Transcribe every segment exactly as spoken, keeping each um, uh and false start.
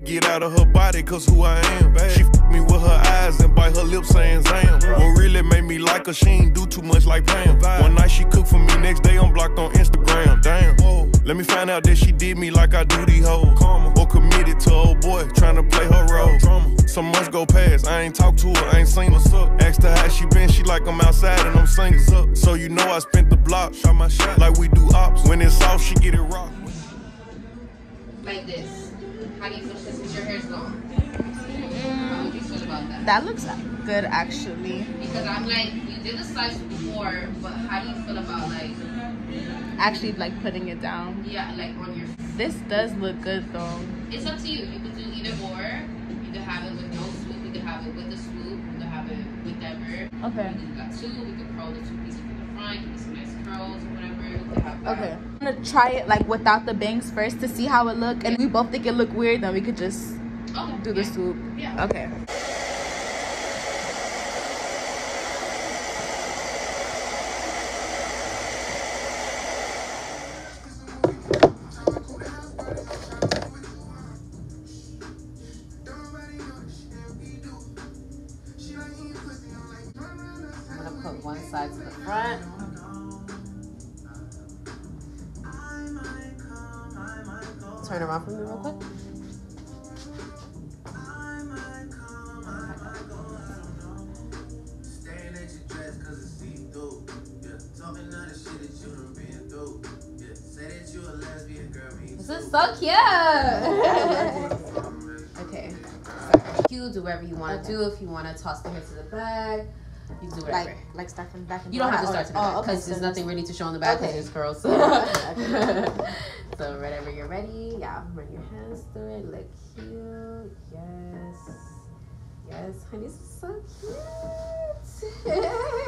Get out of her body, cause who I am. She f me with her eyes and bite her lips saying Zam. What really made me like her, she ain't do too much like Pam. One night she cooked for me, next day I'm blocked on Instagram. Damn. Whoa. Let me find out that she did me like I do these hoes. Or committed to old boy, trying to play her role. Some months go past, I ain't talked to her, I ain't seen what's up. Asked her how she been, she like I'm outside and I'm singers up. So you know I spent the block, shot my shot like we do ops. When it's off, she get it rock. Like this. How do you feel since your hair's long? How would you feel about that? That looks good actually. Because I'm like, you did the slice before, but how do you feel about like actually like putting it down? Yeah, like on your. This does look good though. It's up to you. You could do either or. You could have it with no swoop. You could have it with the swoop. You could have it whatever. Okay. We got two. We could curl the two pieces from the front. Give you some nice curls or whatever. We could have that. Okay. I'm gonna try it like without the bangs first to see how it look, and we both think it look weird. Then we could just okay. do the yeah. swoop. Yeah. Okay. One side to the front. Turn around for me real quick. This is so cute. Okay. You do whatever you want to okay. do. If you want to toss the hair to the back. You can do whatever. Like, like start from the back. And you don't have to start to the back because oh, okay, there's so nothing really to show on the back because okay. it's curls. So. So whenever you're ready, yeah, run your hands through it. Look cute. Yes. Yes, honey, this is so cute.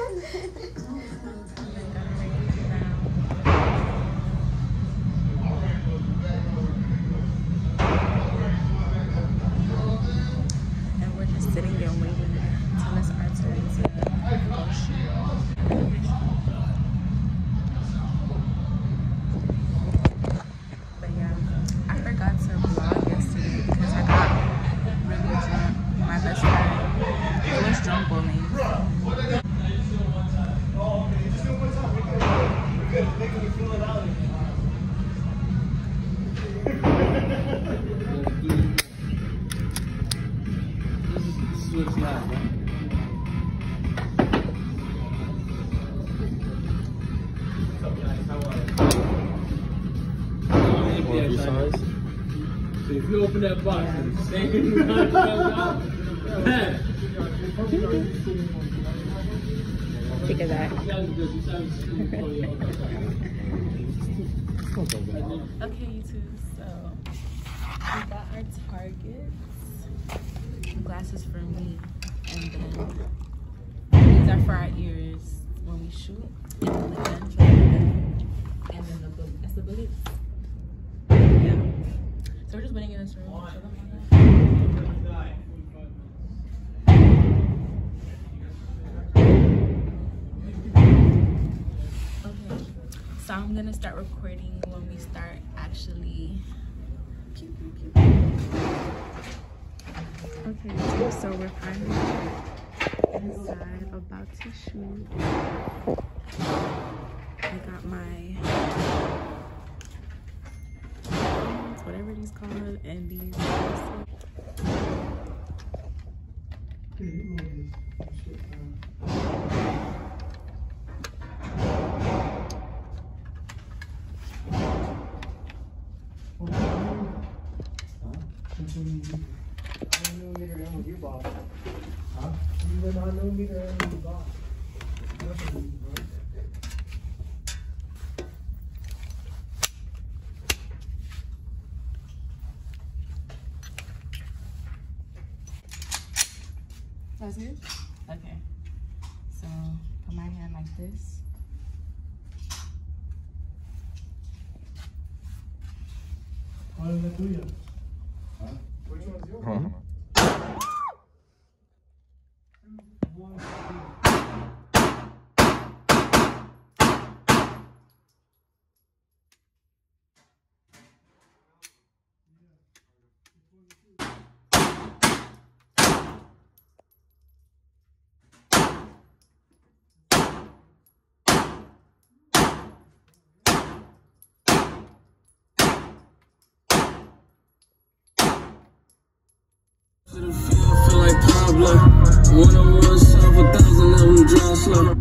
And we're just sitting there waiting. It's our turn to go shoot. But yeah, I forgot to vlog yesterday because I got really drunk. My best friend, it was drunk bowling. Switch now, man. So if you open that box and the same amount comes out, Think of that. Okay, YouTube, so we got our targets. Glasses for me, and then these are for our ears when we shoot, and then the gun for the gun, and then the bullet. That's the bullets. Yeah. So we're just waiting in this room. Show them okay. So I'm gonna start recording when we start actually. Pew, pew, pew. Okay, so we're finally inside, about to shoot. I got my, whatever these called, and these. You bought. Huh? You were not no meter and you bought. That's it? Okay. So put my hand like this. What is that to you? Huh? Which one's yours? Uh-huh. One, blow. One on one, shot for thousand, let them draw slow.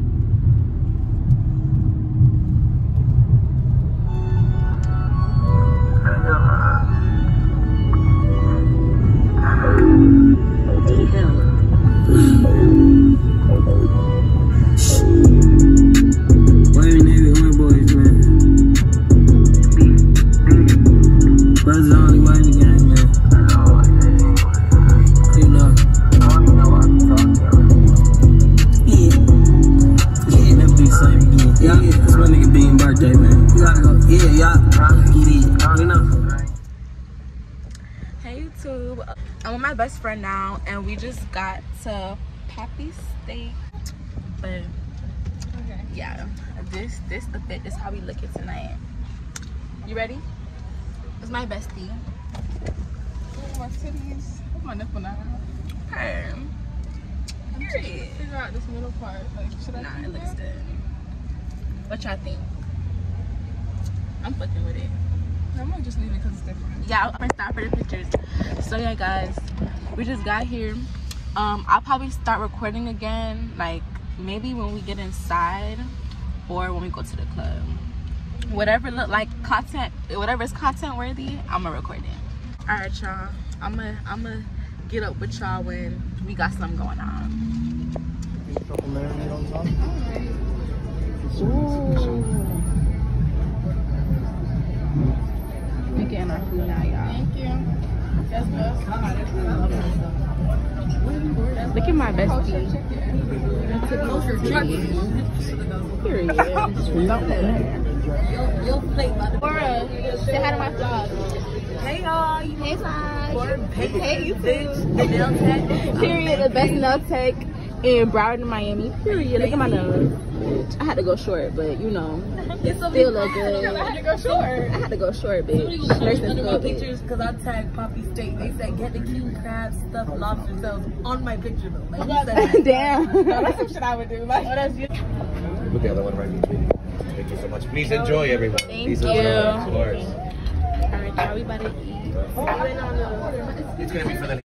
I'm with my best friend now, and we just got to Poppy Steak. But okay, yeah, this this the fit. This how we looking tonight. You ready? It's my bestie. Oh, my titties. What's my nipple now? Hey. I'm trying to figure out this middle part. Like, should I? Nah, it looks good. What y'all think? I'm fucking with it. I'm gonna just leave it because it's different. Yeah, I'm gonna stop for the pictures. So yeah, guys, we just got here. Um, I'll probably start recording again, like maybe when we get inside or when we go to the club. Whatever look like content, whatever is content worthy, I'm gonna record it. All right, y'all. I'm gonna I'm gonna get up with y'all when we got something going on. Ooh. We getting our food now, y'all. Thank you. Yes, look at my bestie. Period. You'll play by the Laura, say hi to my vlog. Hey y'all. Hey vlog. Hey, hey you bitch. Period. The best nail tech in Broward, Miami. Period. Look at my nose. I had to go short, but you know, it still look good. I had to go short. I had to go short, bitch. Somebody got pictures because I tagged Poppy Steak. They said get the king crab stuffed lobster tails on my picture though. Like, damn. That's some shit I would do. Like, oh, that's you. Put the other one right between. Thank you so much. Please enjoy, everyone. Thank Please you. enjoy, of course. All right, y'all, we about to eat. It's gonna be for the